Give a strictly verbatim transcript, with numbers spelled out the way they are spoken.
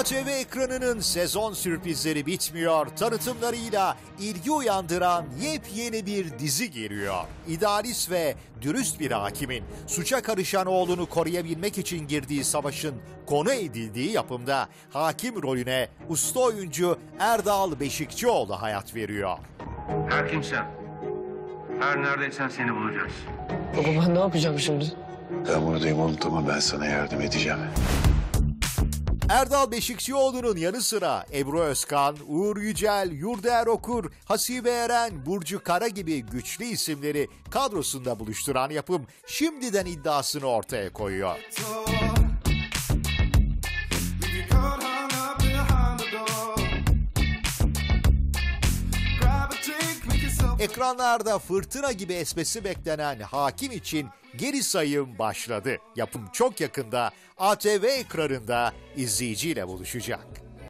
A T V ekranının sezon sürprizleri bitmiyor. Tanıtımlarıyla ilgi uyandıran yepyeni bir dizi geliyor. İdealist ve dürüst bir hakimin suça karışan oğlunu koruyabilmek için girdiği savaşın konu edildiği yapımda hakim rolüne usta oyuncu Erdal Beşikçioğlu hayat veriyor. Her kimsen, her neredeysen seni bulacağız. Baba ben ne yapacağım şimdi? Ben buradayım unutma, ben sana yardım edeceğim. Erdal Beşikçioğlu'nun yanı sıra Ebru Özkan, Uğur Yücel, Yurdaer Okur, Hasibe Eren, Burcu Kara gibi güçlü isimleri kadrosunda buluşturan yapım şimdiden iddiasını ortaya koyuyor. Ekranlarda fırtına gibi esmesi beklenen hakim için geri sayım başladı. Yapım çok yakında A T V ekranında izleyiciyle buluşacak.